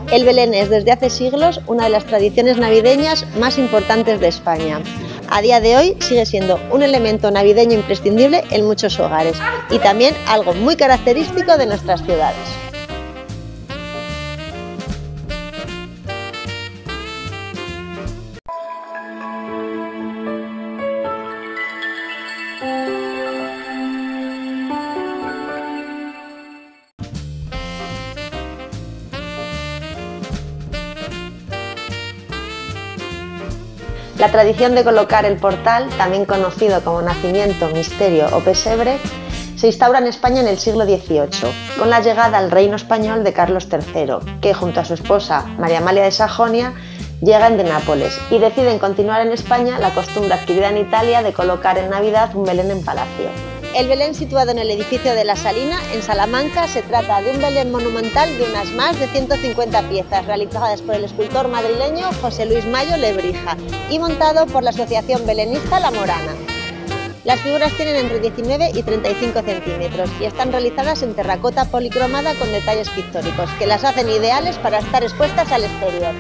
El Belén es desde hace siglos una de las tradiciones navideñas más importantes de España. A día de hoy sigue siendo un elemento navideño imprescindible en muchos hogares y también algo muy característico de nuestras ciudades. La tradición de colocar el portal, también conocido como nacimiento, misterio o pesebre, se instaura en España en el siglo XVIII, con la llegada al reino español de Carlos III, que junto a su esposa María Amalia de Sajonia llegan de Nápoles y deciden continuar en España la costumbre adquirida en Italia de colocar en Navidad un Belén en palacio. El Belén, situado en el edificio de la Salina, en Salamanca, se trata de un Belén monumental de unas más de 150 piezas, realizadas por el escultor madrileño José Luis Mayo Lebrija y montado por la asociación belenista La Morana. Las figuras tienen entre 19 y 35 centímetros y están realizadas en terracota policromada con detalles pictóricos, que las hacen ideales para estar expuestas al exterior.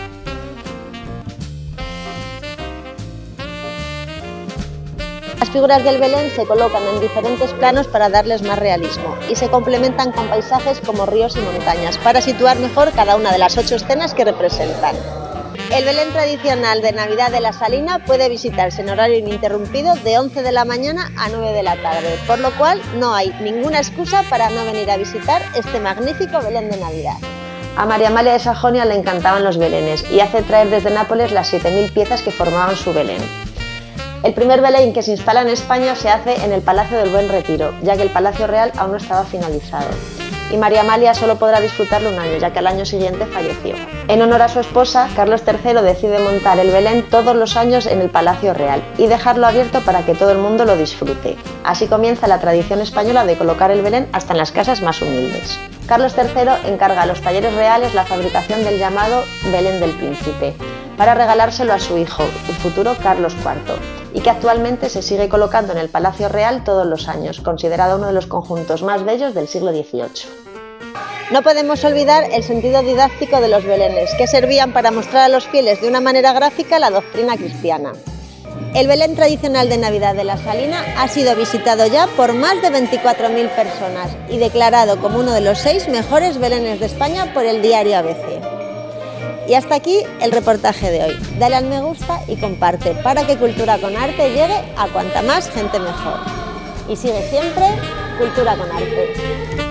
Las figuras del Belén se colocan en diferentes planos para darles más realismo y se complementan con paisajes como ríos y montañas para situar mejor cada una de las 8 escenas que representan. El Belén tradicional de Navidad de la Salina puede visitarse en horario ininterrumpido de 11 de la mañana a 9 de la tarde, por lo cual no hay ninguna excusa para no venir a visitar este magnífico Belén de Navidad. A María Amalia de Sajonia le encantaban los belenes y hace traer desde Nápoles las 7000 piezas que formaban su Belén. El primer Belén que se instala en España se hace en el Palacio del Buen Retiro, ya que el Palacio Real aún no estaba finalizado. Y María Amalia solo podrá disfrutarlo un año, ya que al año siguiente falleció. En honor a su esposa, Carlos III decide montar el Belén todos los años en el Palacio Real y dejarlo abierto para que todo el mundo lo disfrute. Así comienza la tradición española de colocar el Belén hasta en las casas más humildes. Carlos III encarga a los talleres reales la fabricación del llamado Belén del Príncipe, para regalárselo a su hijo, el futuro Carlos IV, y que actualmente se sigue colocando en el Palacio Real todos los años, considerado uno de los conjuntos más bellos del siglo XVIII. No podemos olvidar el sentido didáctico de los belenes, que servían para mostrar a los fieles de una manera gráfica la doctrina cristiana. El Belén tradicional de Navidad de la Salina ha sido visitado ya por más de 24.000 personas y declarado como uno de los 6 mejores belenes de España por el diario ABC. Y hasta aquí el reportaje de hoy. Dale al me gusta y comparte para que Cultura con Arte llegue a cuanta más gente mejor. Y sigue siempre Cultura con Arte.